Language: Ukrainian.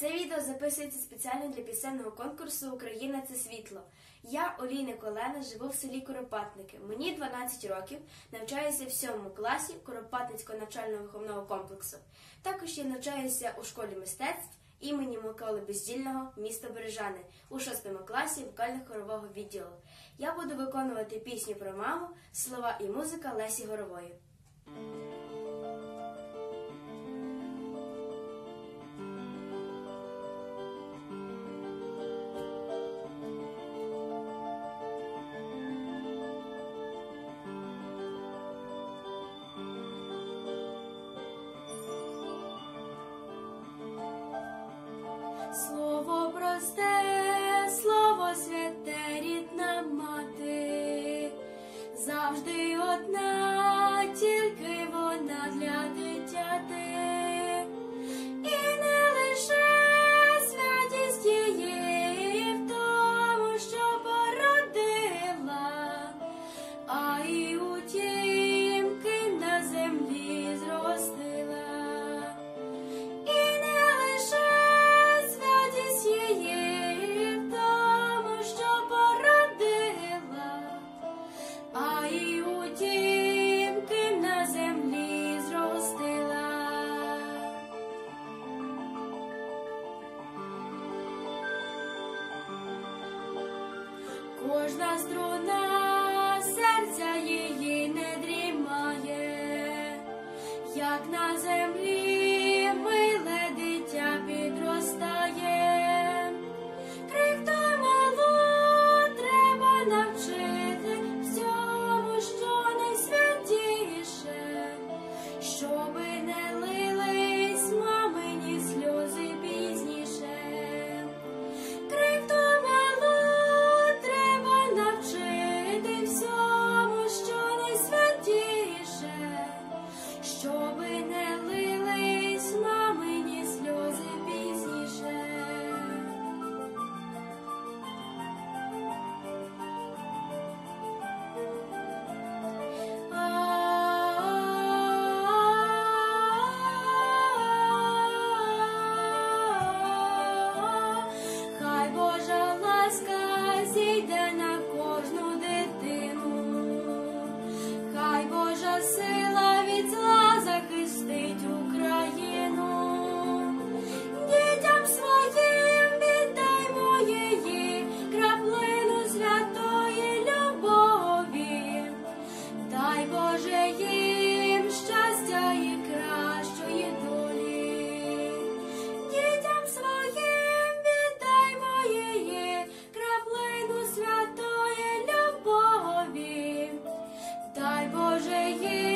Це відео записується спеціально для пісенного конкурсу «Україна – це світло». Я, Олійник Олена, живу в селі Куропатники. Мені 12 років, навчаюся в 7 класі Куропатницького навчально-виховного комплексу. Також я навчаюся у школі мистецтв імені Миколи Бездільного, міста Бережани, у 6 класі вокально-хорового відділу. Я буду виконувати пісню про маму, слова і музика Лесі Горової. Слово просте, слово святе, рідна мати, завжди одна, тільки вона для дитяти. І не лише святість її в тому, що породила, а й у тім, ким на землі зростила. Її в тому, що породила, а й у тім, ким на землі зростила. Кожна струна серця її не дрімає, як на землі миле дитя підростає. Навчити всьому, що найсвятіше, щоби не лились мамині сльози пізніше. Крихту малу треба навчити всьому, що найсвятіше, щоби не лились мамині сльози пізніше. Зійде на кожну дитину, хай Божа сила від зла захистить Україну. Дітям своїм віддаймо її краплину святої любові, дай Боже їм щастя і кращої долі. Дітям своїм віддаймо її краплину святої любові, дай Боже їм